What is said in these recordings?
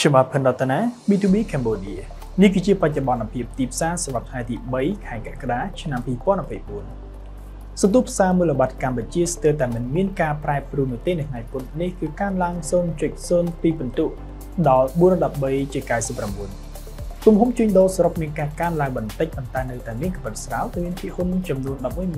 ខ្ញុំបាទផិនរតនា B2B Cambodia នេះគឺជាបច្ចុប្បន្នភាពទីផ្សារសម្រាប់ថ្ងៃទី3ខែកក្កដាឆ្នាំ2024សន្ទុះផ្សារមូលបត្រកម្ពុជាស្ទើរតែមិនមានការប្រែប្រួលនោះទេនៅថ្ងៃពុធនេះគឺកើនឡើង 0.02 ពិន្ទុដល់ 413.99 ទំហំជួញដូរសរុបមានការកើនឡើងបន្តិចប៉ុន្តែនៅតែមានកម្រិតស្រាលទៅមានភាគហ៊ុនចំនួន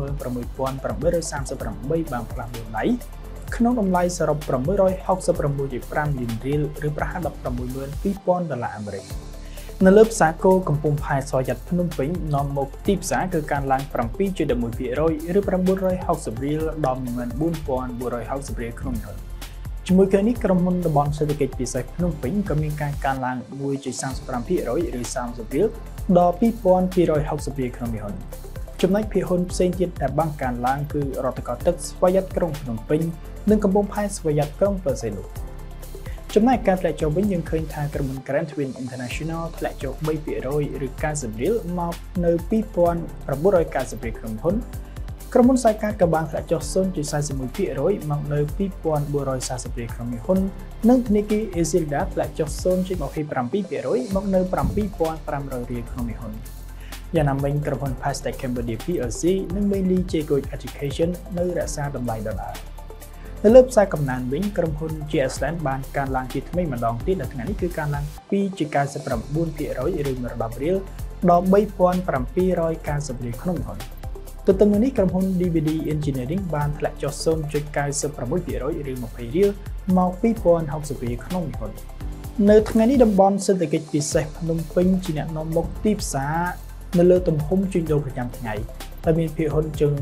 116,838 បានផ្លាស់ប្ដូរដៃក្នុងតម្លៃសរុប $666.5 លានរៀលឬប្រហែល $162,000 អាមេរិកនៅលើផ្សារគោកំពង់ផែសយ៉ាត់ភ្នំពេញនាំមកទីផ្សារគឺកើនឡើង 7.11% ឬ 960 រៀលដល់ 14,460 រៀលក្នុងមួយជាមួយគ្នានេះក្រុមហ៊ុនតំបន់សេដ្ឋកិច្ចពិសេសភ្នំពេញក៏មានការកើនឡើង 1.35% ឬ 30 រៀលដល់ 2,260 រៀលក្នុងមួយចំណែកភាគហ៊ុនផ្សេងទៀតដែលបានកើនឡើងគឺរដ្ឋកោទឹកស្វយ័តក្រុងភ្នំពេញនិងកំពង់ផែស្វយ័តក្រុងប៉ឺសេឡូចំណែកការធ្លាក់ចុះវិញយើងឃើញថាក្រុមហ៊ុន Grand Twin International ធ្លាក់ចុះ 3% ឬ 90 រៀលមកនៅ 2,990 រៀលក្នុងហ៊ុនក្រុមហ៊ុនសាយកាតក៏បានធ្លាក់ចុះ 0.41% មកនៅ 2,440 រៀលក្នុងហ៊ុននិងធនាគារ Azilda ធ្លាក់ចុះ 0.27% មកនៅ 7,500 រៀលក្នុងហ៊ុនយ៉ាងណាមិញក្រុមហ៊ុន Pastech Cambodia PLC និង Mainly Jacob Education នៅរក្សាតម្លៃដដែលនៅលើផ្សារកំណើនវិញក្រុមហ៊ុន GSLand បានកើនឡើងជាថ្មីម្ដងទៀតនៅថ្ងៃនេះគឺកើនឡើង 2.99% ឬ 10 រៀលដល់ 3,790 រៀលក្នុងហ៊ុនទន្ទឹមនឹងនេះក្រុមហ៊ុន DVD Engineering បានធ្លាក់ចុះ 0.96% ឬ 20 រៀលមក 2,060 រៀលក្នុងហ៊ុននៅថ្ងៃនេះតំបន់សេដ្ឋកិច្ចពិសេសភ្នំពេញជាអ្នកនាំមុខទីផ្សារនៅលើទំហំជួញដូរប្រចាំថ្ងៃដែលមានភាគហ៊ុនជើង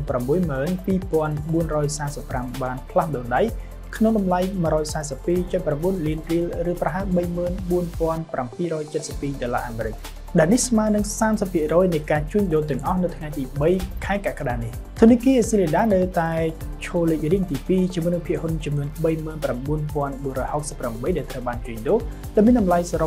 62,445 បានផ្លាស់ប្ដូរដៃក្នុងតម្លៃ 142.9 លានរៀលឬប្រហែល $34,772 អាមេរិកដែលនេះស្មើនឹង 30% នៃការជួញដូរទាំងអស់នៅថ្ងៃទី3ខែកក្កដានេះធនាគារ Azilda នៅតែឈរលេខរៀងទី2ជាមួយនឹងភាគហ៊ុនចំនួន 39,468 ដែលត្រូវបានជួញដូរដែលមានតម្លៃសរុប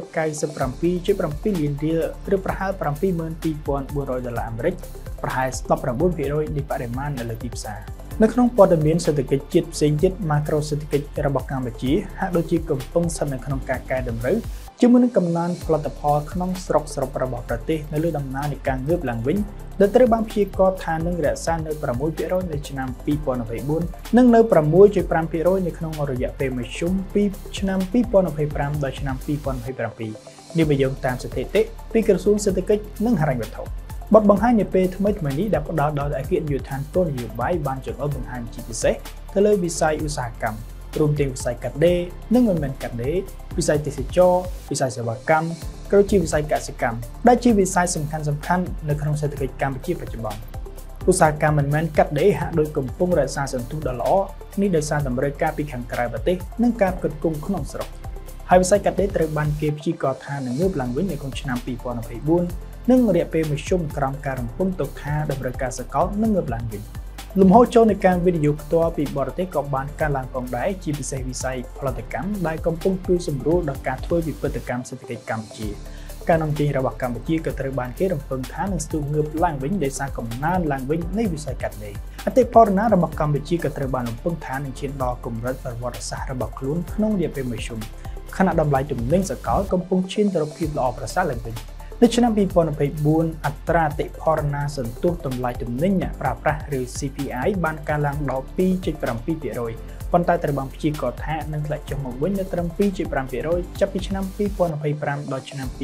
$297.7 លានរៀលឬប្រហែល $72,400 អាមេរិកប្រហែល 19% នៃបរិមាណនៅលើទីផ្សារនៅក្នុងព័ត៌មានសេដ្ឋកិច្ចជាតិផ្សេងទៀតម៉ាក្រូសេដ្ឋកិច្ចរបស់កម្ពុជាហាក់ដូចជាកំពុងស្ថិតនៅក្នុងការកែតម្រូវជាមួយនឹងកំណើនផលិតផលក្នុងស្រុករបស់ប្រទេសនៅលើដំណើរនៃការងើបឡើងវិញដែលត្រូវបានព្យាករណ៍ថានឹងរក្សានៅ 6% នៅឆ្នាំ2024និងនៅ 6.5% នៅក្នុងរយៈពេលមធ្យមពីឆ្នាំ2025ដល់ឆ្នាំ2027នេះបើយោងតាមស្ថិតិពីក្រសួងសេដ្ឋកិច្ចនិងហិរញ្ញវត្ថុបទបង្ហាញនាពេលថ្មីនេះដែលផ្ដល់ដល់អគ្គនាយកដ្ឋានគោលនយោបាយបានចង្អុលបង្ហាញជាពិសេសទៅលើវិស័យឧស្សាហកម្មរួមទាំងវិស័យកាត់ដេរនិងមិនមែនកាត់ដេរវិស័យទេសចរណ៍វិស័យសេវាកម្មក៏ដូចជាវិស័យកសិកម្មដែលជាវិស័យសំខាន់នៅក្នុងសេដ្ឋកិច្ចកម្ពុជាបច្ចុប្បន្នឧស្សាហកម្មមិនមែនកាត់ដេរហាក់ដូចកំពុងរក្សាសន្ទុះដ៏ល្អនេះដោយសារតម្រូវការពីខាងក្រៅប្រទេសនិងការផ្គត់ផ្គង់ក្នុងស្រុកហើយវិស័យកាត់ដេរត្រូវបានគេព្យាករណ៍ថានឹងងើបឡើងវិញនៅក្នុងឆ្នាំ2024និងរយៈពេលមធ្យមក្រោមការរំពឹងទុកថាតម្រូវការសកលនឹងងើបឡើងវិញលំហូរចូលនៃការវិនិយោគផ្ទាល់ពីបរទេសក៏បានកើនឡើងផងដែរជាពិសេសវិស័យផលិតកម្មដែលកំពុងជួយសម្រួលដល់ការធ្វើវិពិទ្ធកម្មសេដ្ឋកិច្ចកម្ពុជាការនាំចេញរបស់កម្ពុជាក៏ត្រូវបានគេរំពឹងថានឹងស្ទុះងើបឡើងវិញដោយសារកំណើនឡើងវិញនៃវិស័យកាត់ដេរអតិផរណារបស់កម្ពុជាក៏ត្រូវបានរំពឹងថានឹងឈានដល់កម្រិតប្រវត្តិសាស្ត្ររបស់ខ្លួនក្នុងរយៈពេលមធ្យមខណៈតម្លៃទំនិញសកលកំពុងឈានទៅរកភាពល្អប្រសើរឡើងវិញនៅឆ្នាំ2024អត្រាអតិផរណាសន្ទុះតម្លៃទំនិញអ្នកប្រើប្រាស់ឬ CPI បានកើនឡើងដល់ 2.7% ប៉ុន្តែត្រូវបានព្យាករណ៍ថានឹងធ្លាក់ចុះមកវិញនៅត្រឹម 2.5% ចាប់ពីឆ្នាំ2025ដល់ឆ្នាំ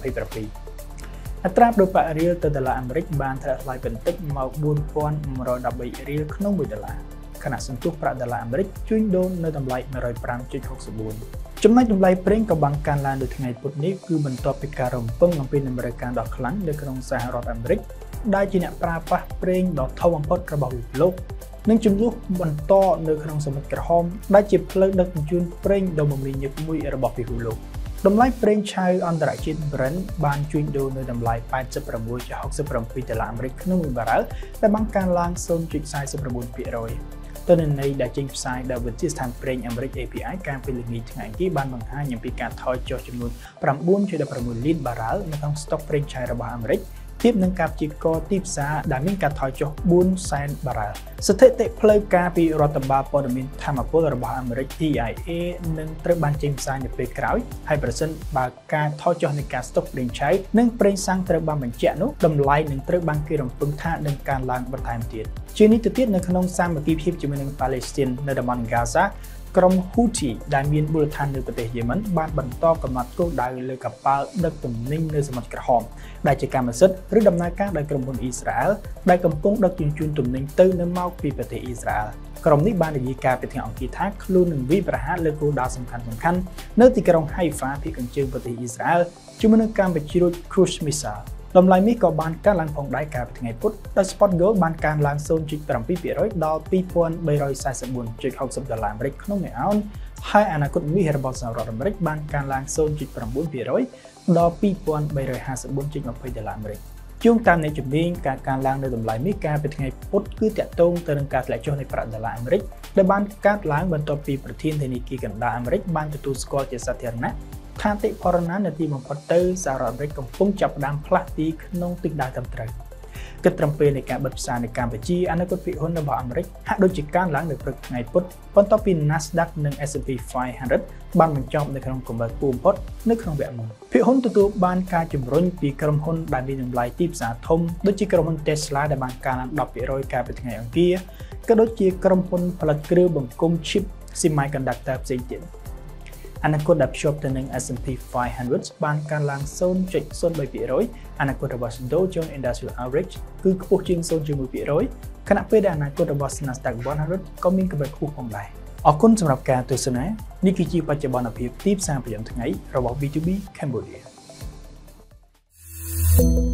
2027អត្រាប្តូរប្រាក់រៀលទៅដុល្លារអាមេរិកបានធ្លាក់ថ្លៃបន្តិចមក 4,113 រៀលក្នុង$1ខណៈសន្ទុះប្រាក់ដុល្លារអាមេរិកជួញដូរនៅតម្លៃ 105.64 ចំណែកតម្លៃប្រេងក៏បានកើនឡើងនៅថ្ងៃពុធនេះគឺបន្ទាប់ពីការរំពឹងអំពីតម្រូវការដ៏ខ្លាំងនៅក្នុងសហរដ្ឋអាមេរិកដែលជាអ្នកប្រើប្រាស់ប្រេងដ៏ធំបំផុតរបស់ពិភពលោកនិងចំនួនបន្តនៅក្នុងសមុទ្រក្រហមដែលជាផ្លូវដឹកជញ្ជូនប្រេងដ៏មមាញឹកមួយរបស់ពិភពលោកតម្លៃប្រេងឆៅអន្តរជាតិ Brent បានជួញដូរនៅតម្លៃ $86.67 អាមេរិកក្នុង1បារ៉ែលដែលបានកើនឡើង 0.49%ទិន្នន័យដែលចេញផ្សាយដោយវិទ្យាស្ថានប្រេងអាមេរិក API កាលពីល្ងាចថ្ងៃអង្គារបានបង្ហាញអំពីការថយចុះចំនួន 9.16 លានបារ៉ែលនៅក្នុងស្តុកប្រេងឆៅរបស់អាមេរិក tiếp nâng cao chỉ có tiếp giá đãមានការថយចុះ 400,000 បារ៉ែល ស្ថិតិផ្លូវការពីរដ្ឋបាលព័ត៌មានថាមពលរបស់អាមេរិក EIA នឹងត្រូវបានចេញផ្សាយនៅពេលក្រោយហើយប្រសិនបើការថយចុះនៃការស្តុកប្រេងឆៅនិងប្រេងសាំងត្រូវបានបញ្ជាក់នោះតម្លៃនឹងត្រូវបានគេរំពឹងថានឹងកើនឡើងបន្ថែមទៀតជានេះទៅទៀតនៅក្នុងសាមគ្គីភាពជាមួយនឹងប៉ាឡេស្ទីននៅតំបន់ Gaza ក្រុម Houthi ដែលមានមូលដ្ឋាននៅប្រទេសយេម៉ិនបានបន្តកំណត់គោលដៅលើកប៉ាល់ដឹកទំនិញនៅសមុទ្រក្រហមដែលជាកម្មសិទ្ធិឬដំណើរការដោយក្រុមហ៊ុនអ៊ីស្រាអែលដែលកំពុងដឹកជញ្ជូនទំនិញទៅនៅមកពីប្រទេសអ៊ីស្រាអែលក្រុមនេះបាននិយាយការពីថ្ងៃអង្គារថាខ្លួននឹងវាយប្រហារលើគោលដៅសំខាន់ៗនៅទីក្រុង Haifa ភាគខាងជើងប្រទេសអ៊ីស្រាអែលជាមួយនឹងការបញ្ជ្រួច Cruise Missile តម្លៃនេះក៏បានកើនឡើងផងដែរកាលពីថ្ងៃពុធដោយ Spot Gold បានកើនឡើង 0.7% ដល់ $2,344.60 អាមេរិកក្នុងមួយអោនហើយអនាគតមាសរបស់សហរដ្ឋអាមេរិកបានកើនឡើង 0.9% ដល់ $2,354.20 អាមេរិកជួងតាមនៃជំនាញការកើនឡើងនៅតម្លៃមាសកាលពីថ្ងៃពុធគឺតាក់ទងទៅនឹងការធ្លាក់ចុះនៃប្រាក់ដុល្លារអាមេរិកដែលបានកើនឡើងបន្ទាប់ពីប្រធានធនាគារកណ្ដាលអាមេរិកបានទទួលស្គាល់ជាសាធារណៈថាតិផរណានាទីបំផុតទៅសហរដ្ឋអាមេរិកកំពុងចាប់ផ្ដើមផ្លាស់ទីក្នុងទិសដៅត្រឹមត្រូវគិតត្រឹមពេលនៃការបិទផ្សារនៅកម្ពុជាអនាគតភាគហ៊ុនរបស់អាមេរិកហាក់ដូចជាកើនឡើងនៅព្រឹកថ្ងៃពុធបន្ទាប់ពី Nasdaq និង S&P 500 បានបញ្ចប់នៅក្នុងកម្រិតខ្ពស់បំផុតនៅក្នុងវគ្គមុនភាគហ៊ុនទទួលបានការជំរុញពីក្រុមហ៊ុនដែលមានតម្លៃទីផ្សារធំដូចជាក្រុមហ៊ុន Tesla ដែលបានកើនឡើង 10% កាលពីថ្ងៃអង្គារក៏ដូចជាក្រុមហ៊ុនផលិតគ្រឿងបង្គុំ chip semiconductor ផ្សេងទៀតអនាគតដែលភ្ជាប់ទៅនឹង S&P 500 បានកើនឡើង 0.03% អនាគតរបស់ Dow Jones Industrial Average គឺខ្ពស់ជាង 0.1% ខណៈពេលដែលអនាគតរបស់ Nasdaq 100 ក៏មានកម្រិតខ្ពស់ផងដែរអរគុណសម្រាប់ការទស្សនានេះគឺជាបច្ចុប្បន្នភាពទីផ្សារប្រចាំថ្ងៃរបស់ B2B Cambodia